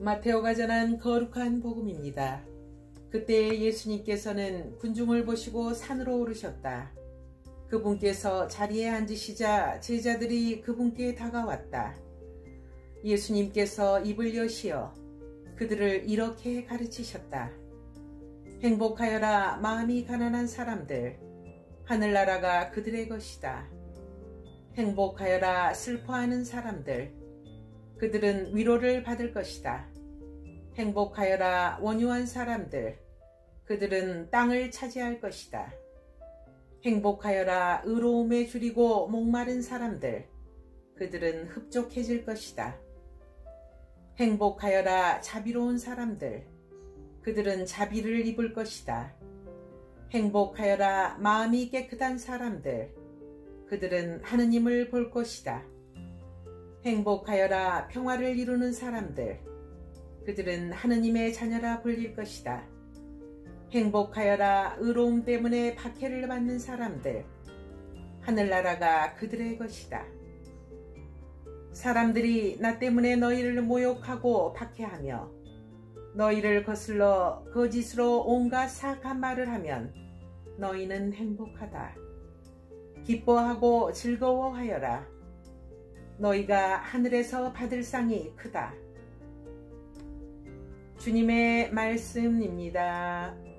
마테오가 전한 거룩한 복음입니다. 그때 예수님께서는 군중을 보시고 산으로 오르셨다. 그분께서 자리에 앉으시자 제자들이 그분께 다가왔다. 예수님께서 입을 여시어 그들을 이렇게 가르치셨다. 행복하여라 마음이 가난한 사람들, 하늘나라가 그들의 것이다. 행복하여라 슬퍼하는 사람들, 그들은 위로를 받을 것이다. 행복하여라 원유한 사람들, 그들은 땅을 차지할 것이다. 행복하여라 의로움에 줄이고 목마른 사람들, 그들은 흡족해질 것이다. 행복하여라 자비로운 사람들, 그들은 자비를 입을 것이다. 행복하여라 마음이 깨끗한 사람들, 그들은 하느님을 볼 것이다. 행복하여라 평화를 이루는 사람들, 그들은 하느님의 자녀라 불릴 것이다. 행복하여라 의로움 때문에 박해를 받는 사람들, 하늘나라가 그들의 것이다. 사람들이 나 때문에 너희를 모욕하고 박해하며 너희를 거슬러 거짓으로 온갖 사악한 말을 하면 너희는 행복하다. 기뻐하고 즐거워하여라. 너희가 하늘에서 받을 상이 크다. 주님의 말씀입니다.